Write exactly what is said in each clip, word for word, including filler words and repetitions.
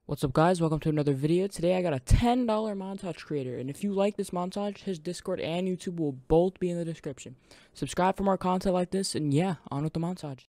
What's up, guys? Welcome to another video. Today I got a ten dollar montage creator, and if you like this montage, his Discord and YouTube will both be in the description. Subscribe for more content like this, and yeah, on with the montage.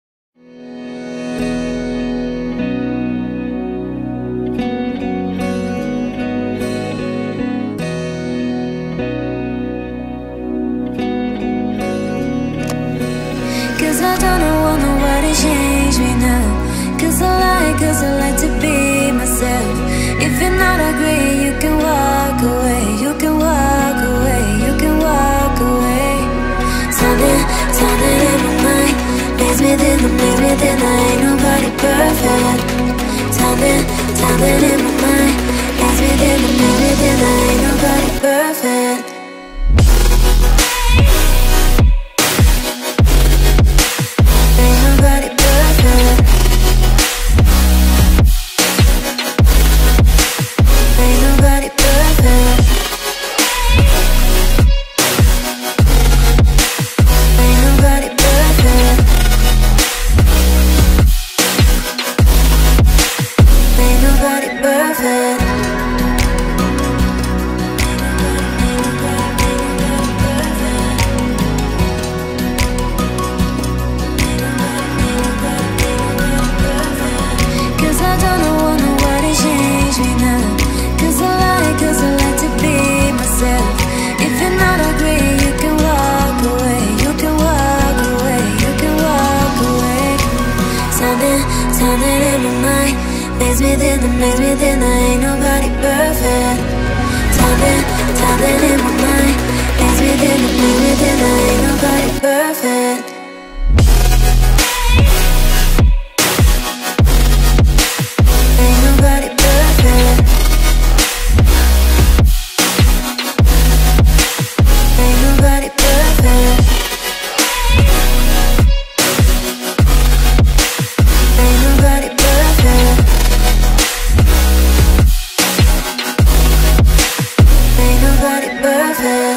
Cause I don't know, want nobody change me now. Cause I like, cause I like to be myself. If you're not agree, you can walk away. You can walk away, you can walk away. Something, something in my mind makes me think, makes me think I ain't nobody perfect. Something, something in my mind makes me think, makes me think I ain't nobody perfect. Something in my mind makes me think, makes me think I ain't nobody perfect. Something, something in my mind makes me think, makes me think I ain't nobody perfect. Ain't nobody perfect. Ain't nobody perfect. Perfect.